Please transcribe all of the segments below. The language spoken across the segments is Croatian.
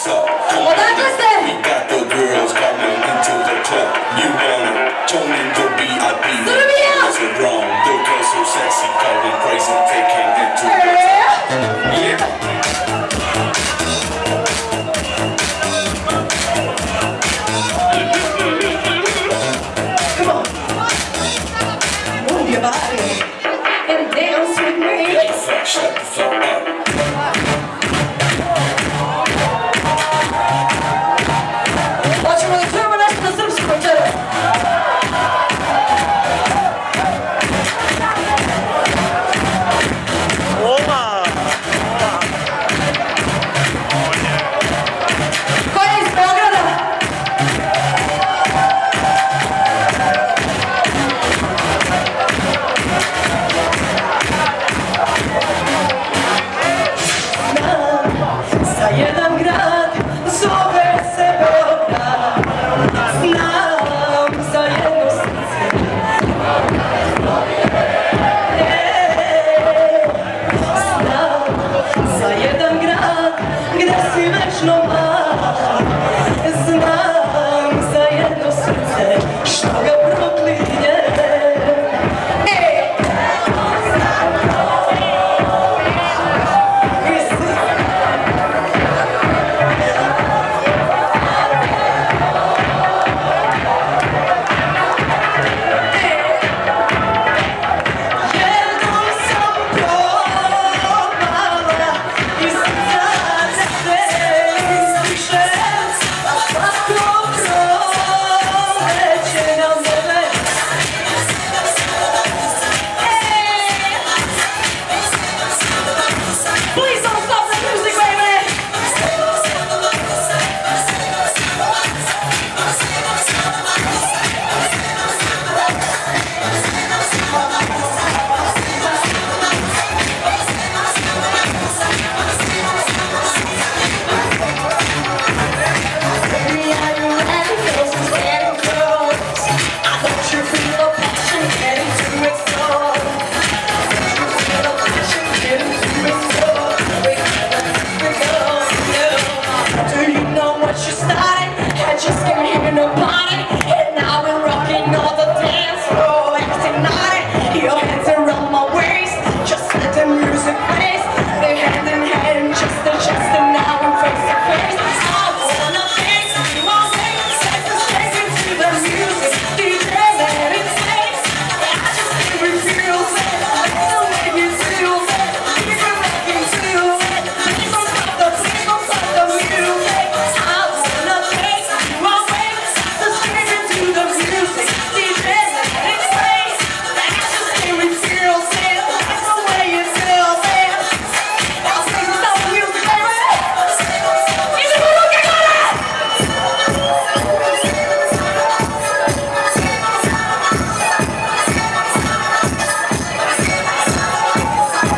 what's up? We got the girls coming into the club. You wanna join in the VIP? What's wrong? The girls so sexy, going crazy, taking it to the top. Yeah. Shut the fuck up. Hoćemo da čujemo nešto na srpskom večeras. Ko je iz Beograda? Za jedan grad zove se Beograd, znam za jedno srce. Znam za jedan grad gde si večno mlad, znam za jedno srce što ga proklinje.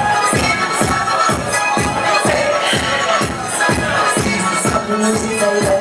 Music